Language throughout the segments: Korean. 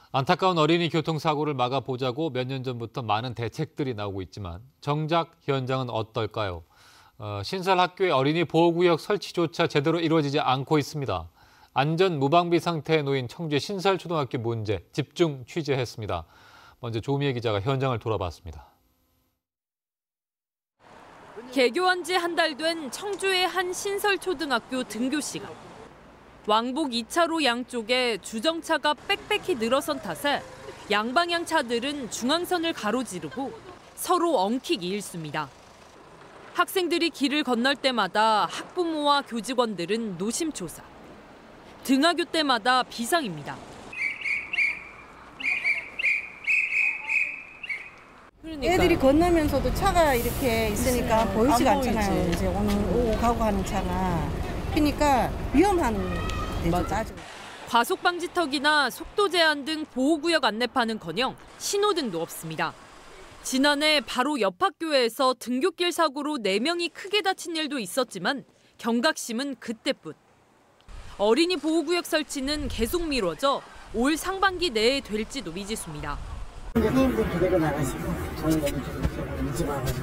안타까운 어린이 교통사고를 막아보자고 몇 년 전부터 많은 대책들이 나오고 있지만 정작 현장은 어떨까요? 신설 학교의 어린이 보호구역 설치조차 제대로 이루어지지 않고 있습니다. 안전 무방비 상태에 놓인 청주의 신설초등학교 문제 집중 취재했습니다. 먼저 조미애 기자가 현장을 돌아봤습니다. 개교한 지 한 달 된 청주의 한 신설초등학교 등교 시간. 왕복 2차로 양쪽에 주정차가 빽빽히 늘어선 탓에 양방향 차들은 중앙선을 가로지르고 서로 엉키기 일쑤입니다. 학생들이 길을 건널 때마다 학부모와 교직원들은 노심초사. 등하교 때마다 비상입니다. 애들이 건너면서도 차가 이렇게 있으니까 보이지가 않잖아요. 이제 오고 가고 하는 차가. 그러니까 위험한 데죠, 아주. 과속 방지턱이나 속도 제한 등 보호구역 안내판은커녕 신호등도 없습니다. 지난해 바로 옆 학교에서 등굣길 사고로 4명이 크게 다친 일도 있었지만 경각심은 그때뿐. 어린이 보호구역 설치는 계속 미뤄져 올 상반기 내에 될지도 미지수입니다. 선생님들 그대로 나가시고 저희는 좀 일찍 와가지고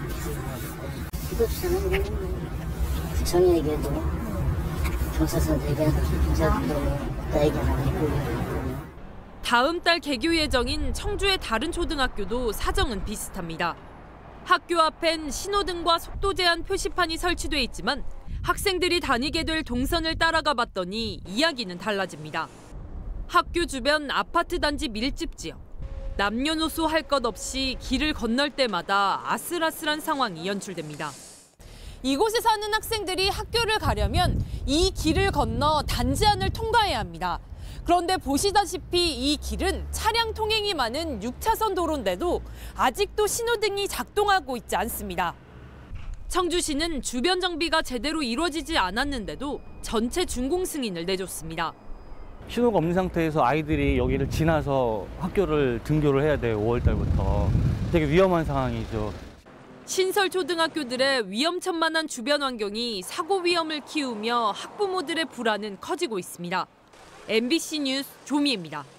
이것저것 구청에게도 경찰서들에게 경찰들도 나에게 하고. 다음 달 개교 예정인 청주의 다른 초등학교도 사정은 비슷합니다. 학교 앞엔 신호등과 속도 제한 표시판이 설치돼 있지만 학생들이 다니게 될 동선을 따라가 봤더니 이야기는 달라집니다. 학교 주변 아파트 단지 밀집 지역. 남녀노소 할 것 없이 길을 건널 때마다 아슬아슬한 상황이 연출됩니다. 이곳에 사는 학생들이 학교를 가려면 이 길을 건너 단지 안을 통과해야 합니다. 그런데 보시다시피 이 길은 차량 통행이 많은 6차선 도로인데도 아직도 신호등이 작동하고 있지 않습니다. 청주시는 주변 정비가 제대로 이루어지지 않았는데도 전체 준공 승인을 내줬습니다. 신호가 없는 상태에서 아이들이 여기를 지나서 학교를 등교를 해야 돼요. 5월 달부터. 되게 위험한 상황이죠. 신설 초등학교들의 위험천만한 주변 환경이 사고 위험을 키우며 학부모들의 불안은 커지고 있습니다. MBC 뉴스 조미애입니다.